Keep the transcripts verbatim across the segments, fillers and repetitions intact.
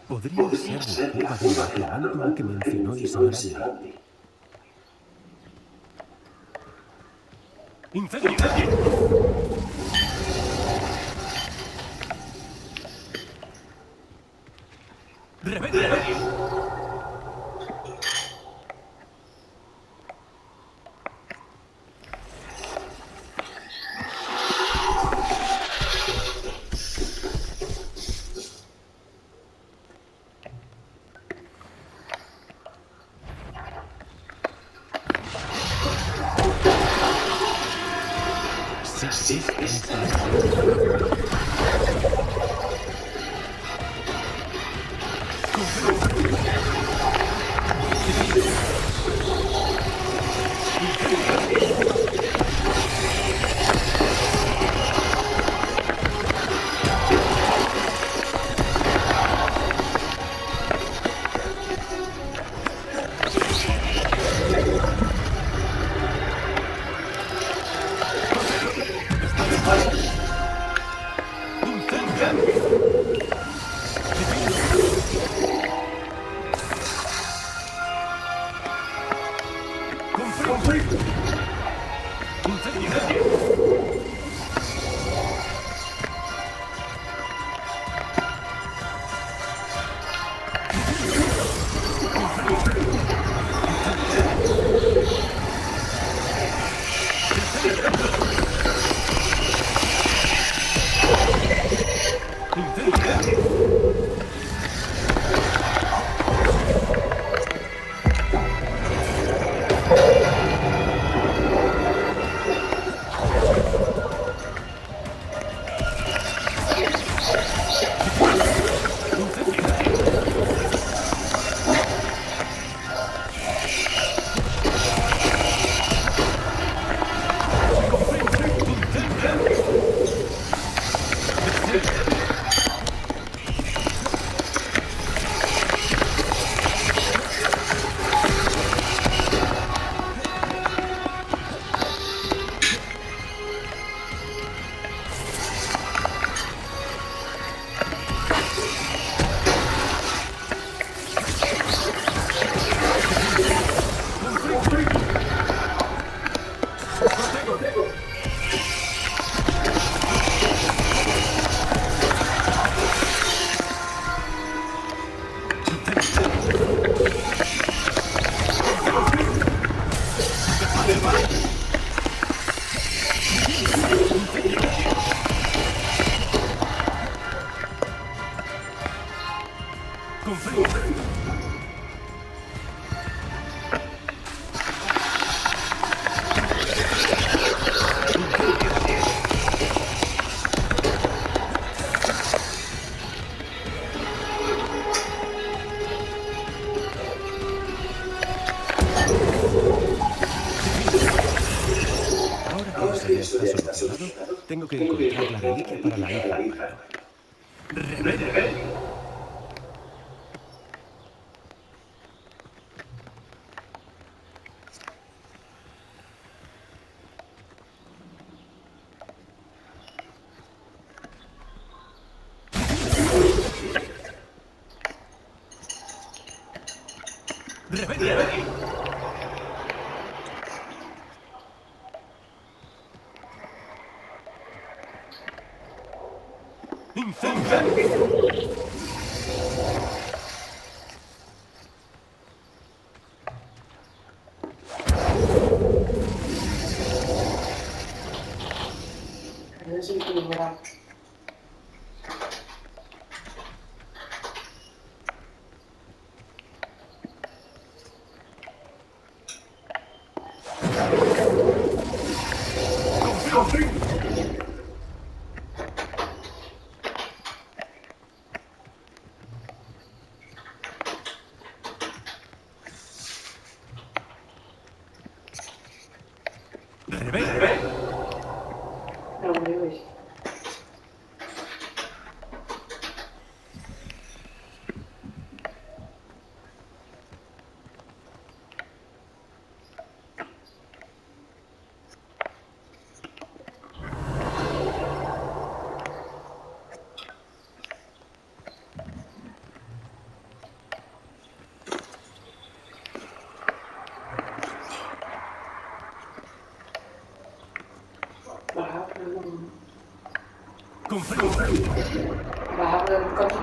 Podría ser la cueva de la Atlántida que mencionó Isabel. ¡Incendio! ¡Rebelde! Sí, sí, sí. Tengo que encontrar la reliquia para la hija. ¡Rebelde! ¡Rebelde! Confirmo. Bajar del coche.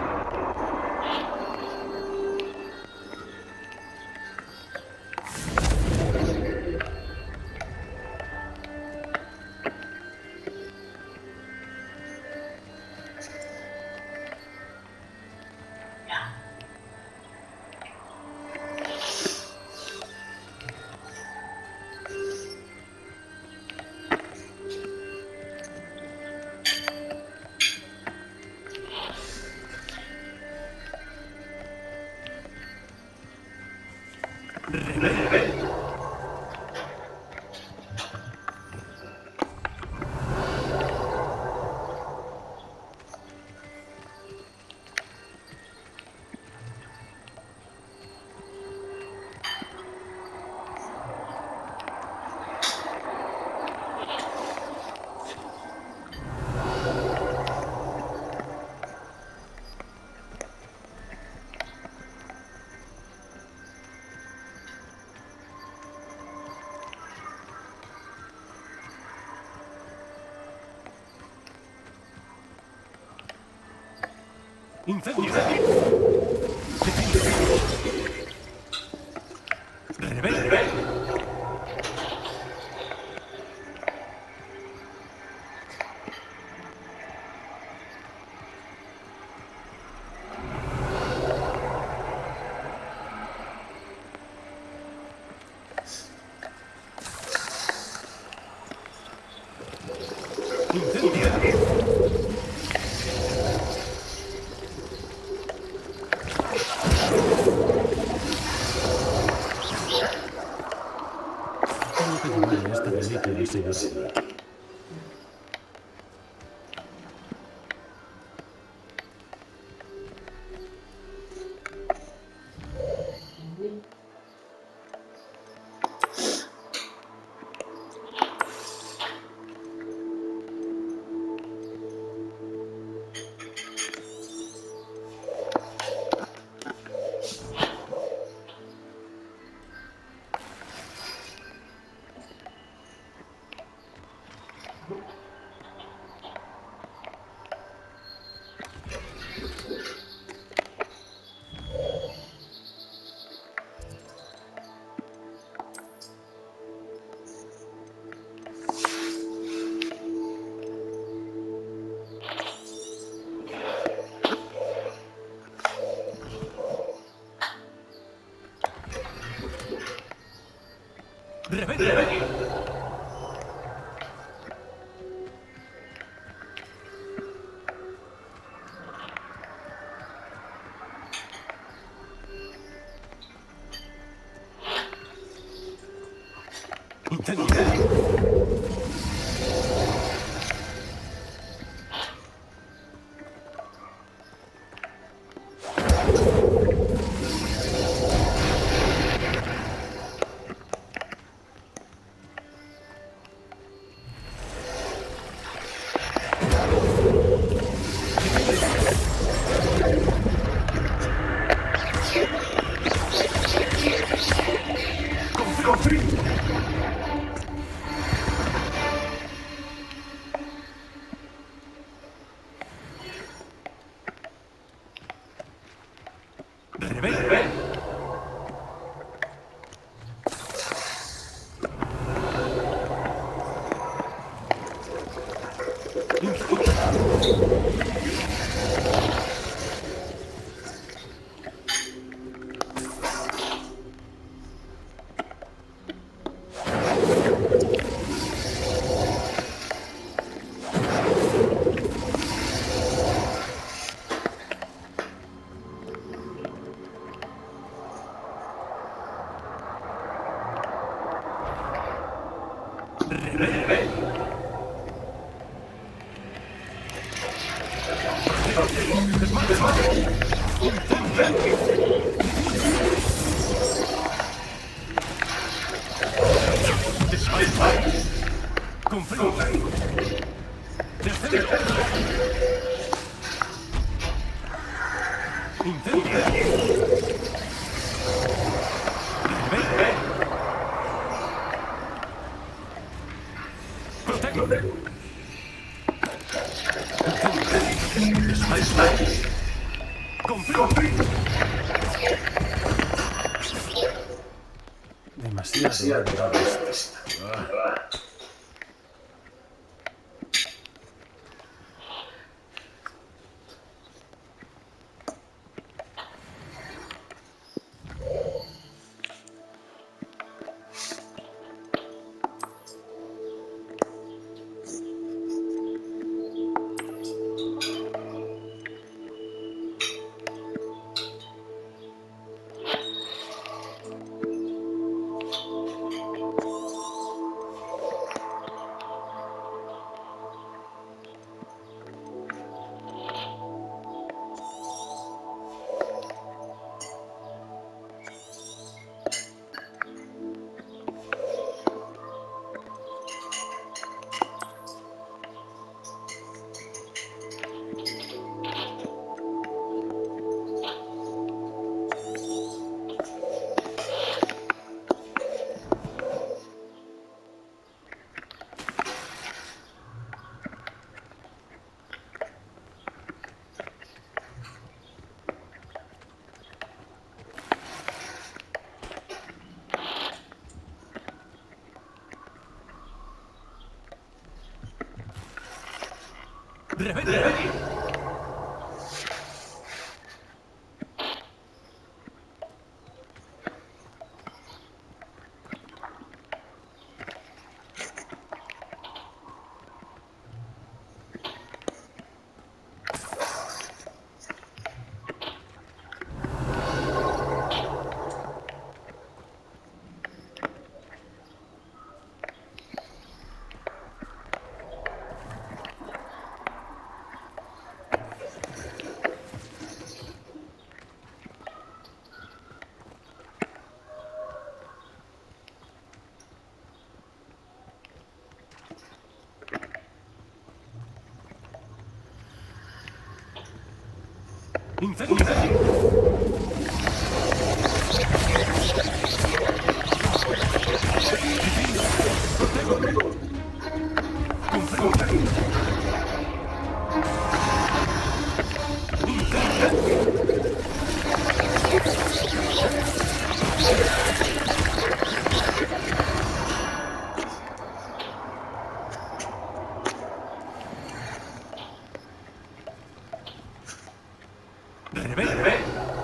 Incendio. Rebelde. Tengo que llevar esta reliquia al señor. Rebelde. Demasiado egoísta. ¡Rebelde! ¡Incendio! ¡Rebelde!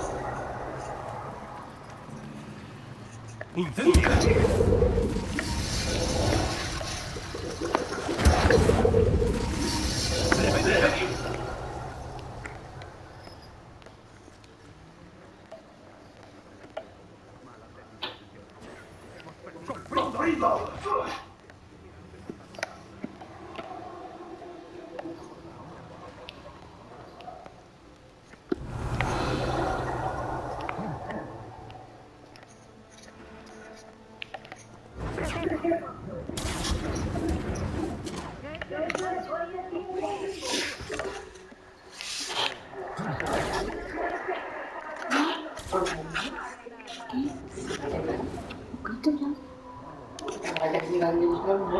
¡Incendio! ¡Rebelde! Banyak bilangin semua.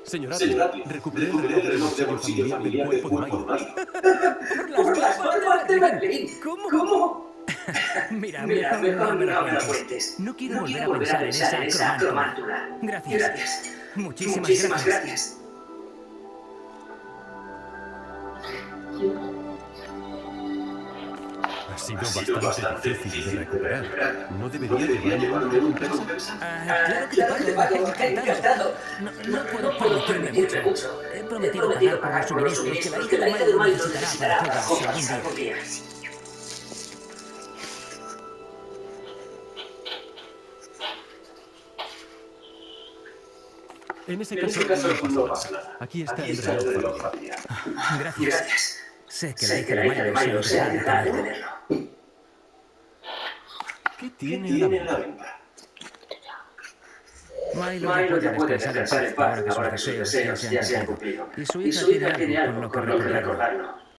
Señor Señor Atle, Atle, recuperé el recuperé el reloj reloj de de bolsillo bolsillo familiar del familiar cuerpo del de cuerpo Mayo. de Mayo. Por las barbas de Berlín. ¿Cómo? ¿Cómo? Mira, Mira, mejor, mejor no me no lo me lo cuentes. cuentes. No quiero No volver quiero a volver a pensar en pensar en esa esa cromántula. cromántula. Gracias. Gracias. Muchísimas, Muchísimas gracias. gracias. Ha sido Ha sido bastante difícil de recuperar. ¿No ¿No debería debería llevarme llevarme una una recompensa? recompensa? Ah, claro que te Claro que te pago, pago, encantado. No, No, no puedo no puedo permitirme permitirme mucho. mucho. He He prometido prometido pagar por los suministros que la hija de Milo necesitará para Hogwarts algún día. En ese En caso, ese caso no pasa no nada. pasa nada. Aquí está Aquí el está el reloj reloj familiar. familiar. Gracias. Gracias. Sé que la Sé hija que de la hija de Milo se Milo se alegrará de alegrará de tenerlo. tenerlo. ¿Qué ¿Qué tiene a la tiene a la venta? venta? Milo ya Milo puede ya puede descansar en descansar paz en paz ahora que sus ahora que sus deseos ya deseos se han ya se han cumplido. cumplido. Y su Y hija su tiene hija tiene algo con algo lo que con lo que recordarlo. recordarlo.